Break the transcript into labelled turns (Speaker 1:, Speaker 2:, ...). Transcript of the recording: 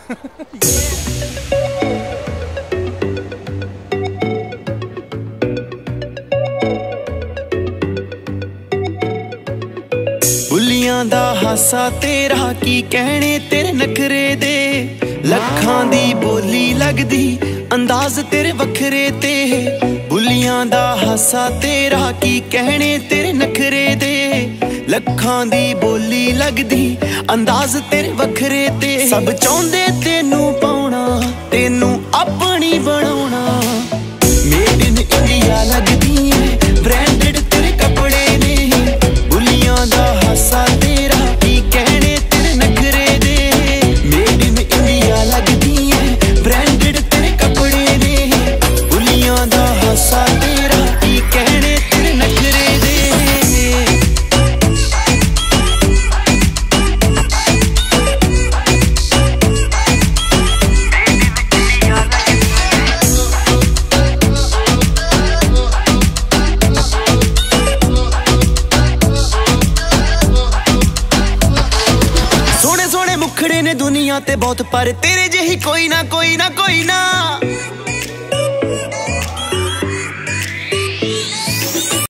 Speaker 1: बुलियां दा हासा तेरा की कहने तेरे नखरे दे, लखां दी बोली लगदी अंदाज तेरे वखरे ते। बुलियां दा हासा तेरा की कहने तेरे नखरे दे, लखां दी बोली लगदी अंदाज तेरे वखरे ते। सब चाहुंदे तेनू पाउणा तेनू अपनी बनाउणा, मेड इन इंडिया लगदी है ब्रांडेड तेरे कपड़े ने। बुलियां दा हासा तेरा की कहने तेरे नखरे दे, मेड इन इंडिया लगदी है ब्रांडेड तेरे कपड़े ने। बुलियां दा हासा तेरा की कहने तेरे नखरे दे। दुनिया ते बहुत पर तेरे जही कोई ना कोई ना कोई ना।